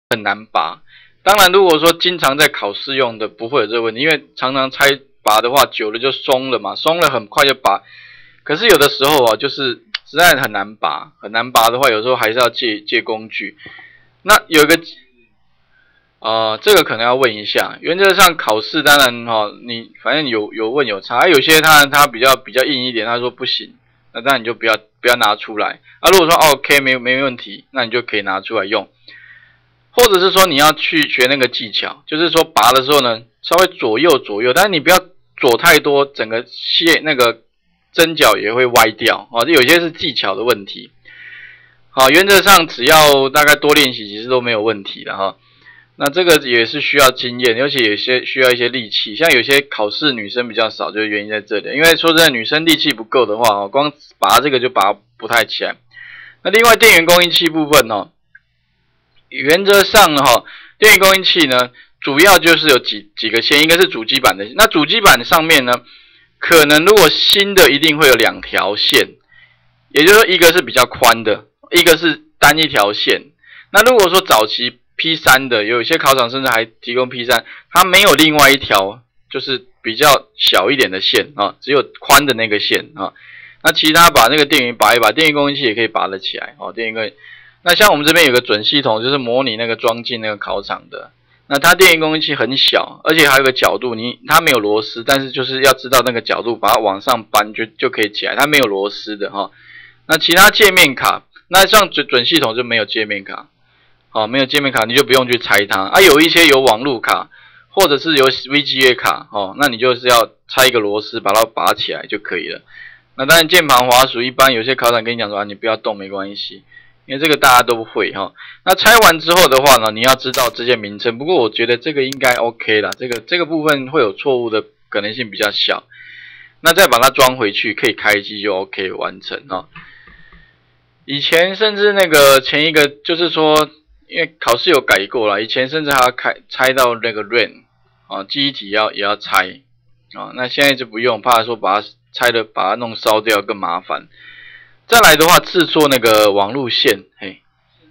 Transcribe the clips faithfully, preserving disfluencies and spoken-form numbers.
很难拔。当然，如果说经常在考试用的，不会有这个问题，因为常常拆拔的话，久了就松了嘛，松了很快就拔。可是有的时候啊，就是实在很难拔，很难拔的话，有时候还是要借借工具。那有一个，呃，这个可能要问一下。原则上考试当然哈、哦，你反正有有问有差，有些他他比较比较硬一点，他说不行，那当然你就不要不要拿出来。啊，如果说 OK 没没问题，那你就可以拿出来用。或者是说你要去学那个技巧，就是说拔的时候呢，稍微左右左右，但是你不要左太多，整个线那个针脚也会歪掉啊。这有些是技巧的问题。好，原则上只要大概多练习，其实都没有问题的哈。那这个也是需要经验，而且有些需要一些力气。像有些考试女生比较少，就是原因在这里。因为说真的，女生力气不够的话，光拔这个就拔不太起来。那另外电源供应器部分哦。原则上呢，哈，电源供应器呢，主要就是有几几个线，一个是主机板的，那主机板上面呢，可能如果新的一定会有两条线，也就是说一个是比较宽的，一个是单一条线。那如果说早期 P 三 的，有一些考场甚至还提供 P 三，它没有另外一条就是比较小一点的线啊，只有宽的那个线啊。那其他把那个电源拔一拔，电源供应器也可以拔得起来哦，电源供应。那像我们这边有个准系统，就是模拟那个装进那个考场的。那它电源供应器很小，而且还有个角度，你它没有螺丝，但是就是要知道那个角度，把它往上搬就就可以起来。它没有螺丝的哈。那其他界面卡，那像准准系统就没有界面卡，好，没有界面卡你就不用去拆它啊。有一些有网路卡，或者是有 V G A 卡哦，那你就是要拆一个螺丝把它拔起来就可以了。那当然键盘滑鼠一般有些考场跟你讲说啊，你不要动没关系。因为这个大家都会哈，那拆完之后的话呢，你要知道这些名称。不过我觉得这个应该 OK 啦，这个这个部分会有错误的可能性比较小。那再把它装回去，可以开机就 OK 完成哈。以前甚至那个前一个就是说，因为考试有改过啦，以前甚至还要开拆到那个 RAM 啊，记忆体要也要拆啊。那现在就不用，怕说把它拆了把它弄烧掉更麻烦。再来的话，制作那个网路线，嘿。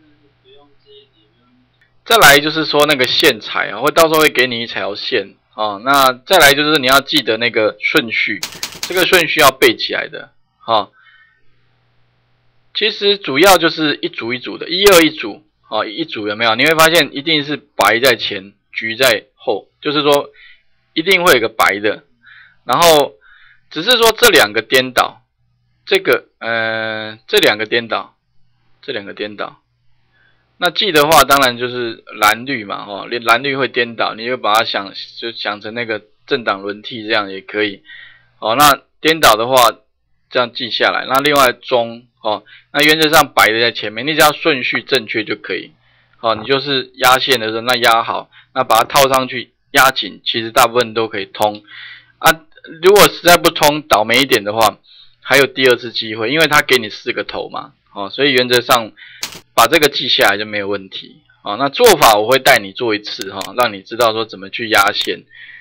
再来就是说那个线材啊，会到时候会给你一条线啊。那再来就是你要记得那个顺序，这个顺序要背起来的啊。其实主要就是一组一组的，一二一组啊，一组有没有？你会发现一定是白在前，橘在后，就是说一定会有个白的，然后只是说这两个颠倒。这个呃，这两个颠倒，这两个颠倒。那记的话，当然就是蓝绿嘛，哦，连蓝绿会颠倒，你就把它想就想成那个政党轮替这样也可以。哦，那颠倒的话，这样记下来。那另外中，哦，那原则上白的在前面，你只要顺序正确就可以。哦，你就是压线的时候，那压好，那把它套上去，压紧，其实大部分都可以通。啊，如果实在不通，倒霉一点的话。还有第二次机会，因为他给你四个头嘛，哦，所以原则上把这个记下来就没有问题，哦，那做法我会带你做一次哈、哦，让你知道说怎么去压线。